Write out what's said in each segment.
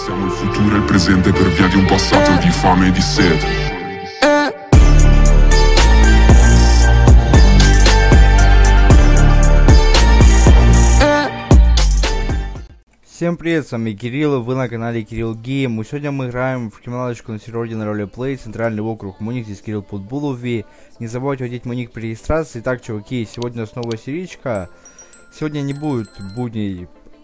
Siamo il futuro e il presente per via di un passato di fame e di sete. Всем привет, с вами Кирилл, вы на канале Кирилл Гейм. И сегодня мы играем в криминалочку на сервере на ролеплей, центральный округ. Мой ник здесь Кирилл Путбулов. Не забывайте вводить мой ник при регистрации. Так, чуваки, сегодня у нас новая серичка. Сегодня не будет будней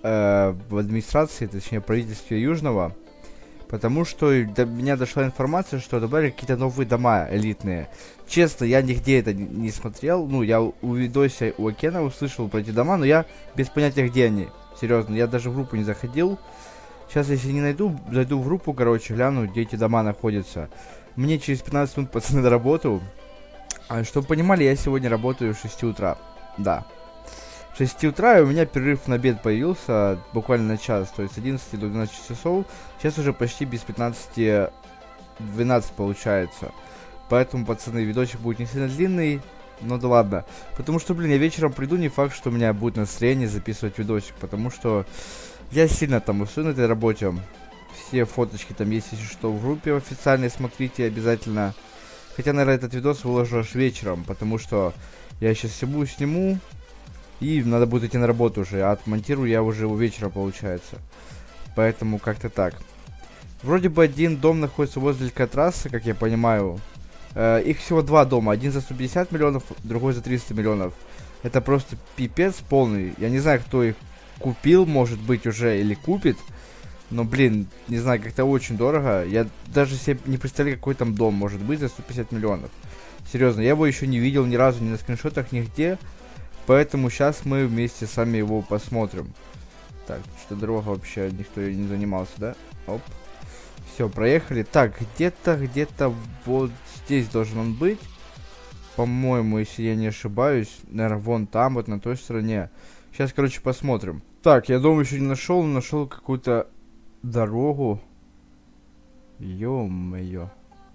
в администрации, точнее правительстве Южного. Потому что до меня дошла информация, что добавили какие-то новые дома элитные. Честно, я нигде это не смотрел. Ну, я у видоса у Окена услышал про эти дома, но я без понятия, где они. Серьезно, я даже в группу не заходил. Сейчас, если не найду, зайду в группу, короче, гляну, где эти дома находятся. Мне через 15 минут, пацаны, на работу. Чтобы понимали, я сегодня работаю в 6 утра. Да. В 6 утра, и у меня перерыв на обед появился буквально на час. То есть с 11 до 12 часов. Сейчас уже почти без 15-12 получается. Поэтому, пацаны, видосик будет не сильно длинный. Ну да ладно. Потому что, блин, я вечером приду, не факт, что у меня будет настроение записывать видосик. Потому что я сильно там усну на этой работе. Все фоточки там есть, если что, в группе официальной, смотрите обязательно. Хотя, наверное, этот видос выложу аж вечером. Потому что я сейчас сниму. И надо будет идти на работу уже. А отмонтирую я уже у вечера, получается. Поэтому как-то так. Вроде бы один дом находится возле трассы, как я понимаю. Их всего два дома. Один за 150 миллионов, другой за 300 миллионов. Это просто пипец полный. Я не знаю, кто их купил, может быть, уже или купит. Но, блин, не знаю, как-то очень дорого. Я даже себе не представляю, какой там дом может быть за 150 миллионов. Серьезно, я его еще не видел ни разу, ни на скриншотах, нигде. Поэтому сейчас мы вместе с вами его посмотрим. Так, что дорога вообще, никто ее не занимался, да? Оп. Все, проехали. Так, где-то вот здесь должен он быть. По-моему, если я не ошибаюсь. Наверное, вон там, вот на той стороне. Сейчас, короче, посмотрим. Так, я дом еще не нашел. Нашел какую-то дорогу. Ё-моё.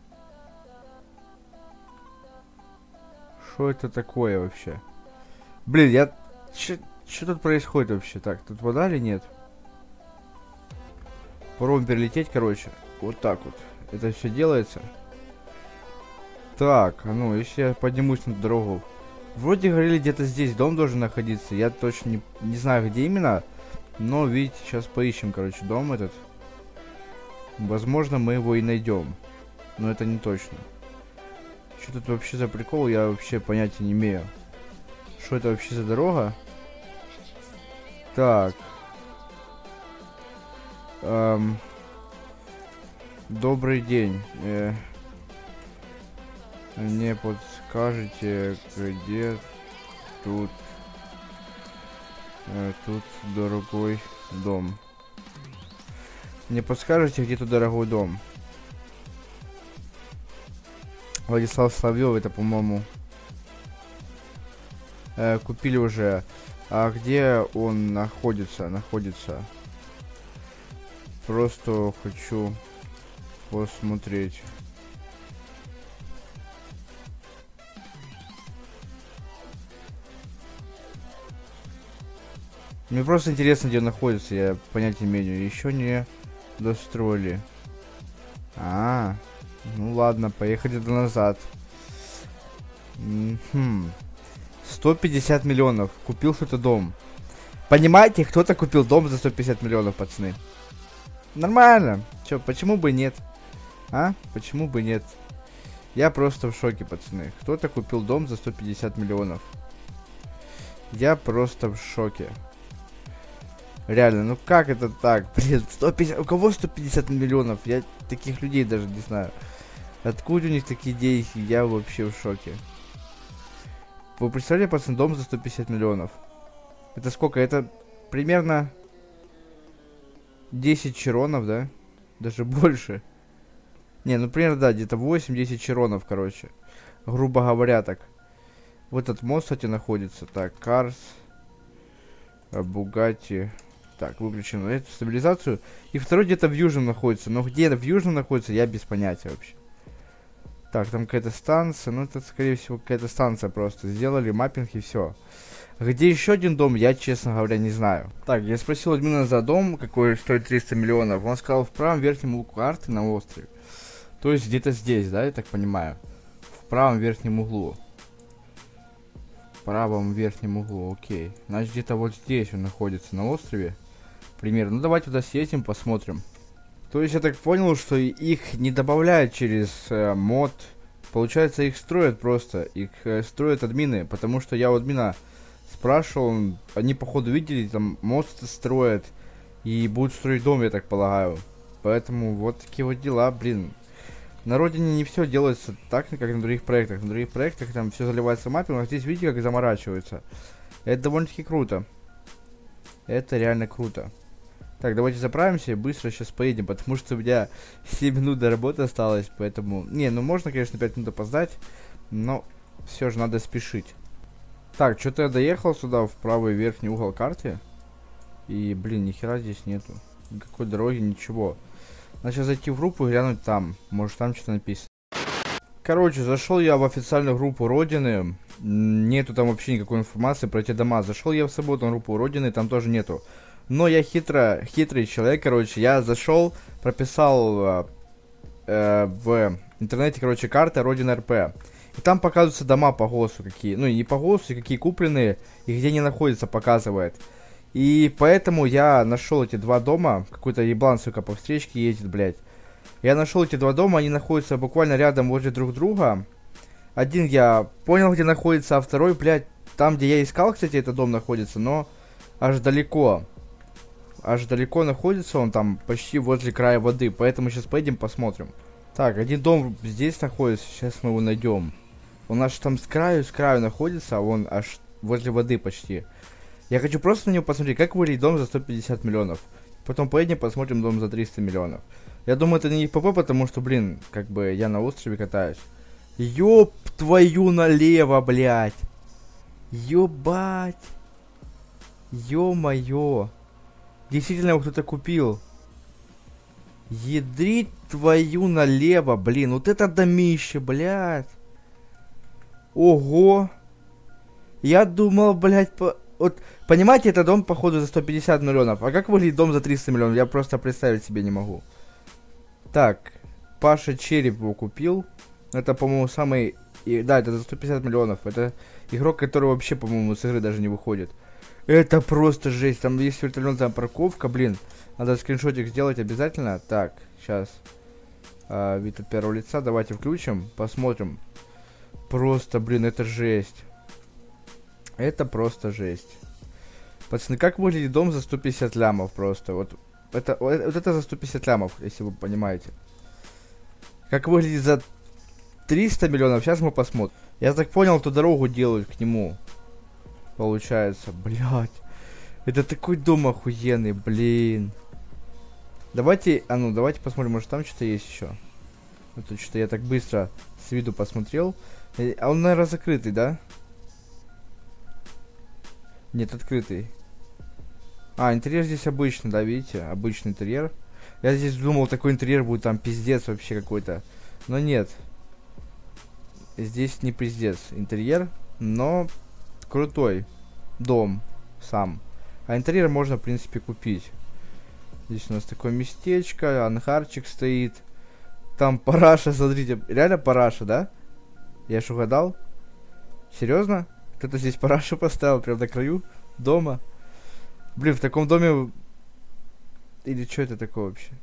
Что это такое вообще? Блин, что тут происходит вообще? Так, тут вода или нет? Попробуем перелететь, короче. Вот так вот. Это все делается. Так, а ну, если я поднимусь на дорогу. Вроде говорили, где-то здесь дом должен находиться. Я точно не знаю, где именно. Но, видите, сейчас поищем, короче, дом этот. Возможно, мы его и найдем. Но это не точно. Что тут вообще за прикол, я вообще понятия не имею. Что это вообще за дорога? Так. Добрый день. Не подскажете, где тут дорогой дом? Не подскажете, где тут дорогой дом? Владислав Соловьев, это, по-моему, купили уже. А где он находится? Просто хочу посмотреть. Мне просто интересно, где он находится. Я понятия не имею. Еще не достроили. Ну ладно, поехали назад. 150 миллионов. Купил кто-то дом. Понимаете, кто-то купил дом за 150 миллионов, пацаны. Нормально. Чё, почему бы нет? Почему бы нет? Я просто в шоке, пацаны. Кто-то купил дом за 150 миллионов. Я просто в шоке. Реально, ну как это так? Блин, 150... У кого 150 миллионов? Я таких людей даже не знаю. Откуда у них такие деньги? Я вообще в шоке. Вы представляете, пацан, дом за 150 миллионов? Это сколько? Это примерно 10 чиронов, да? Даже больше. Не, ну примерно, да, где-то 8-10 чиронов, короче. Грубо говоря, так. Вот этот мост, кстати, находится. Так, Карс. Бугатти. Так, выключим эту стабилизацию. И второй где-то в Южном находится. Но где в Южном находится, я без понятия вообще. Так, там какая-то станция. Ну, это, скорее всего, какая-то станция просто. Сделали маппинг и все. Где еще один дом, я, честно говоря, не знаю. Так, я спросил админа за дом, какой стоит 300 миллионов. Он сказал, в правом верхнем углу карты на острове. То есть где-то здесь, да, я так понимаю? В правом верхнем углу. В правом верхнем углу, окей. Значит, где-то вот здесь он находится, на острове. Примерно. Ну, давайте туда съездим, посмотрим. То есть я так понял, что их не добавляют через мод. Получается, их строят просто. Их строят админы. Потому что я у админа спрашивал, они походу видели, там мост строят. И будут строить дом, я так полагаю. Поэтому вот такие вот дела, блин. На родине не все делается так, как на других проектах. На других проектах там все заливается маппингом, а здесь видите, как заморачиваются. Это довольно-таки круто. Это реально круто. Так, давайте заправимся и быстро сейчас поедем, потому что у меня 7 минут до работы осталось, поэтому... Не, ну можно, конечно, 5 минут опоздать, но все же надо спешить. Так, что-то я доехал сюда, в правый верхний угол карты. И, блин, ни хера здесь нету. Никакой дороги, ничего. Надо сейчас зайти в группу и глянуть там. Может, там что-то написано. Короче, зашел я в официальную группу Родины. Нету там вообще никакой информации про эти дома. Зашел я в субботу на группу Родины, там тоже нету. Но я хитрый человек, короче. Я зашел, прописал в интернете, короче, карта Родина РП. И там показываются дома по ГОСу какие. Ну, и не по ГОСу, и какие купленные, и где они находятся, показывает. И поэтому я нашел эти два дома. Какой-то еблан, сука, по встречке ездит, блядь. Я нашел эти два дома, они находятся буквально рядом возле друг друга. Один я понял, где находится, а второй, блядь, там, где я искал, кстати, этот дом находится, но аж далеко. Аж далеко находится он там, почти возле края воды. Поэтому сейчас поедем, посмотрим. Так, один дом здесь находится, сейчас мы его найдем. Он аж там с краю находится, а он аж возле воды почти. Я хочу просто на него посмотреть, как выглядит дом за 150 миллионов. Потом поедем, посмотрим дом за 300 миллионов. Я думаю, это не ПП, потому что, блин, как бы я на острове катаюсь. Ёб твою налево, блядь. Ёбать. Ё-моё. Действительно его кто-то купил. Ядрить твою налево, блин. Вот это домище, блядь. Ого. Я думал, блядь, вот, понимаете, это дом, походу, за 150 миллионов. А как выглядит дом за 300 миллионов? Я просто представить себе не могу. Так. Паша Череп его купил. Это, по-моему, самый... Да, это за 150 миллионов. Это игрок, который вообще, по-моему, с игры даже не выходит. Это просто жесть. Там есть вертолетная парковка, блин. Надо скриншотик сделать обязательно. Так, сейчас. Вид от первого лица. Давайте включим. Посмотрим. Просто, блин, это жесть. Это просто жесть. Пацаны, как выглядит дом за 150 лямов просто? Вот это за 150 лямов, если вы понимаете. Как выглядит за 300 миллионов, сейчас мы посмотрим. Я так понял, эту дорогу делают к нему. Получается, блядь. Это такой дом охуенный, блин. Давайте, давайте посмотрим, может там что-то есть еще. Это что-то я так быстро с виду посмотрел. А он, наверное, закрытый, да? Нет, открытый. Интерьер здесь обычный, да, видите? Обычный интерьер. Я здесь думал, такой интерьер будет там пиздец вообще какой-то. Но нет. Здесь не пиздец интерьер, но крутой дом сам. А интерьер можно, в принципе, купить. Здесь у нас такое местечко, ангарчик стоит. Там параша, смотрите. Реально параша, да? Я ж угадал? Серьезно? Кто-то здесь парашу поставил прям на краю дома. Блин, в таком доме... Или что это такое вообще?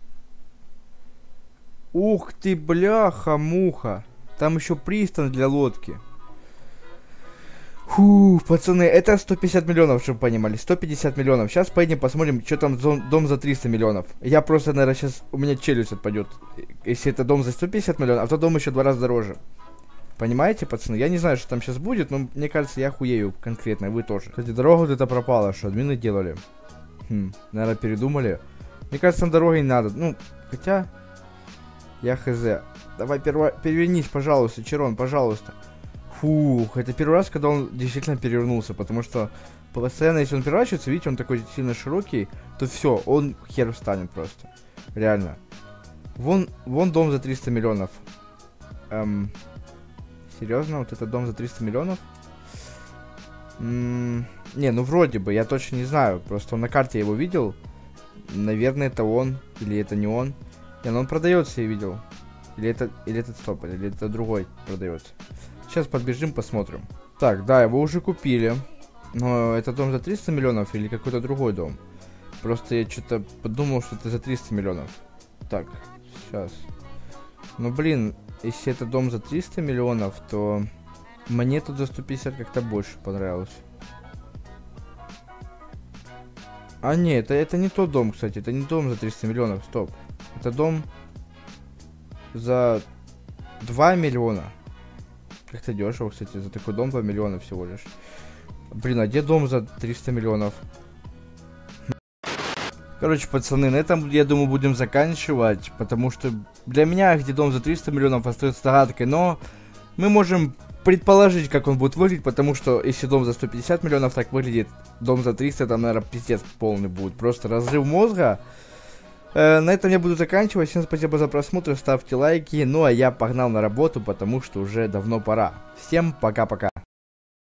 Ух ты, бляха-муха. Там еще пристань для лодки. Фу, пацаны, это 150 миллионов, чтобы вы понимали. 150 миллионов. Сейчас поедем посмотрим, что там дом за 300 миллионов. Я просто, наверное, сейчас... У меня челюсть отпадет. Если это дом за 150 миллионов, а то дом еще в 2 раза дороже. Понимаете, пацаны? Я не знаю, что там сейчас будет, но мне кажется, я хуею конкретно, вы тоже. Кстати, дорога вот эта пропала, что админы делали. Наверное, передумали. Мне кажется, там дороги не надо. Ну, хотя... Я хз. Давай перевернись, пожалуйста, Чирон, пожалуйста. Фух, это первый раз, когда он действительно перевернулся, потому что постоянно, если он переворачивается, видите, он такой сильно широкий, то все, он хер встанет просто. Реально. Вон дом за 300 миллионов. Серьезно? Вот этот дом за 300 миллионов? Не, ну вроде бы, я точно не знаю. Просто на карте я его видел. Наверное, это он. Или это не он. Не, ну он продается, я видел. Или это стоп, или это другой продается. Сейчас подбежим, посмотрим. Так, да, его уже купили. Но это дом за 300 миллионов или какой-то другой дом? Просто я что-то подумал, что это за 300 миллионов. Так, сейчас. Ну, блин, если это дом за 300 миллионов, то мне тут за 150 как-то больше понравилось. А нет, это не тот дом, кстати. Это не дом за 300 миллионов, стоп. Это дом за 2 миллиона. Как-то дешево, кстати, за такой дом 2 миллиона всего лишь. Блин, а где дом за 300 миллионов? Короче, пацаны, на этом, я думаю, будем заканчивать. Потому что для меня, где дом за 300 миллионов, остается загадкой. Но мы можем предположить, как он будет выглядеть. Потому что если дом за 150 миллионов так выглядит, дом за 300, там, наверное, пиздец полный будет. Просто разрыв мозга. На этом я буду заканчивать. Всем спасибо за просмотр, ставьте лайки. Ну а я погнал на работу, потому что уже давно пора. Всем пока-пока.